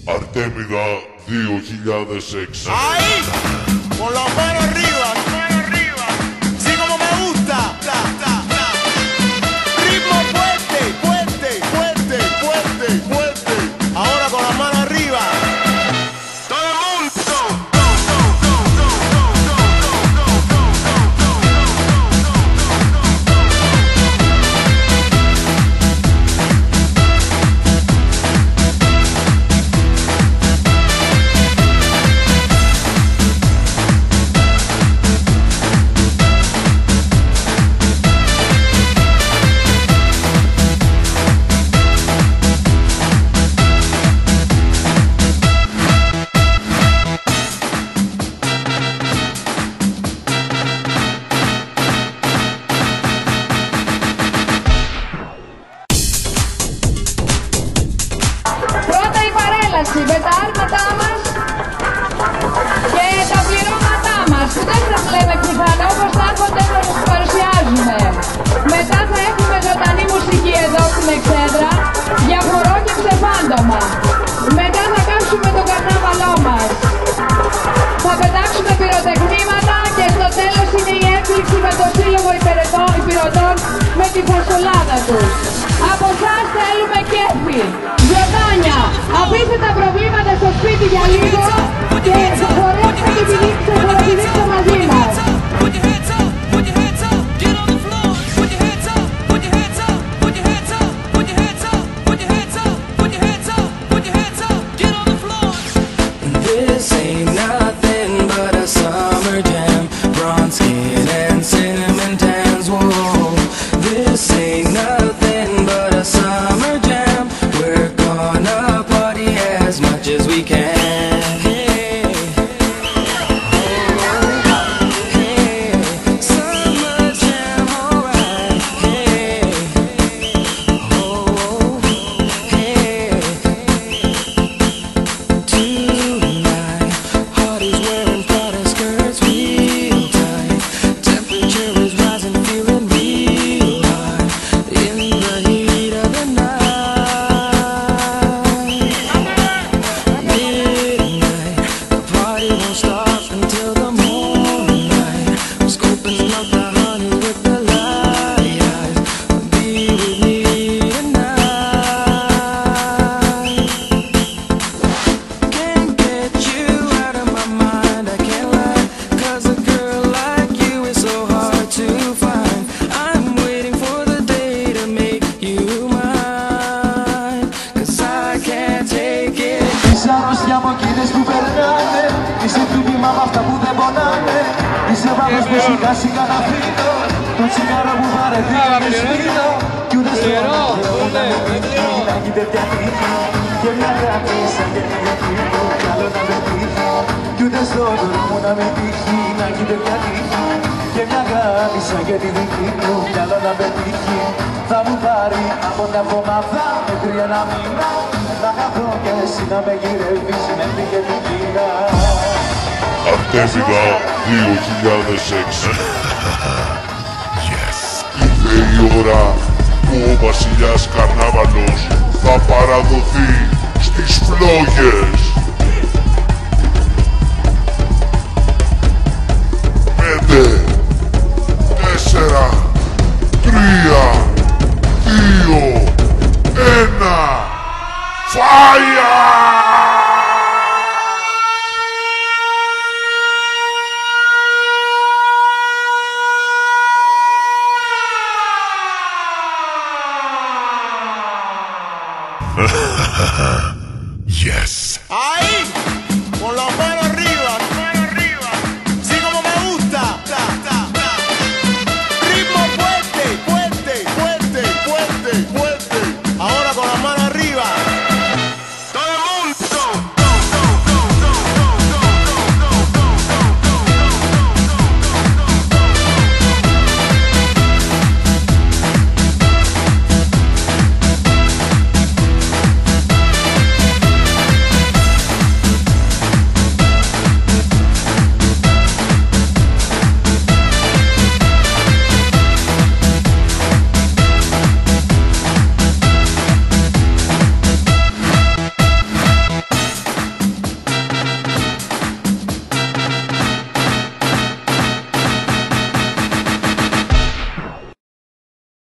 Αρτέμιδα 2006. Ahí, con las manos arriba, sí como me gusta. Ritmo fuerte, fuerte, fuerte, fuerte, fuerte. Ahora con las manos arriba. Todo el mundo. Με τα άρματά μας και τα πληρώματά μας που δεν σας λέμε πιθανό όπως θα έρχονται να σας παρουσιάζουμε. Μετά θα έχουμε ζωντανή μουσική εδώ στην Εξέδρα για χορό και ξεφάντωμα. Μετά θα κάψουμε το καρνάβαλό μας. Θα πετάξουμε πυροτεχνήματα και στο τέλος είναι η έκπληξη με το σύλλογο υπηρετών με τη φασολάδα τους. Από εσάς θέλουμε κέφι, ζωντάνια, αφήστε τα προβλήματα στο σπίτι για λίγο και χορέψτε και πηδήξτε μαζί μας. This ain't nothing but a summer jam, bronze skin and cinnamon tans. Whoa, this ain't nothing but a summer jam. We're gonna party as much as we can. Hey, hey, summer jam, alright. Hey, oh, hey. Tonight, Hardy's wearing Prada skirts real tight. Temperature is rising, feeling real hot in the heat of the night. Midnight, the party won't stop until the moonlight. I'm scoping out the honey with the light. Be with me tonight. Can't get you out of my mind, I can't lie. 'Cause a girl like you is so hard to find. I'm waiting for the day to make you mine. 'Cause I can't take it. Είσαι αρρώστια μου εκείνες που περνάνε. Είσαι φίλημα μ' αυτά που δεν πονάνε. Είσαι βάθος που σιγά σιγά να φύγω. Το τσιγάρο που βαρεθήκα με σφίγγω. Κι ούτε στο όνομα να με τύχει. Να γίνεται πια τύχη. Και μια αγάπη σαν και τη δική μου. Καλό να με τύχει. Κι ούτε στο δρόμο να με τύχει. Να γίνεται πια τύχη. Και μια αγάπη σαν και τη δική μου. Καλό να με τύχει. Θα μου πάρει από τα βδομάδα μέχρι ένα μήνα. Να χαθώ και εσύ να με γυρεύεις μέχρι και την Κίνα. Αρτέμιδα 2006. Ήρθε η ώρα που ο βασιλιάς Καρνάβαλος θα παραδοθεί στις φλόγες. 5, 4, 3, 2, 1, fire! Yes. Ahí, con las manos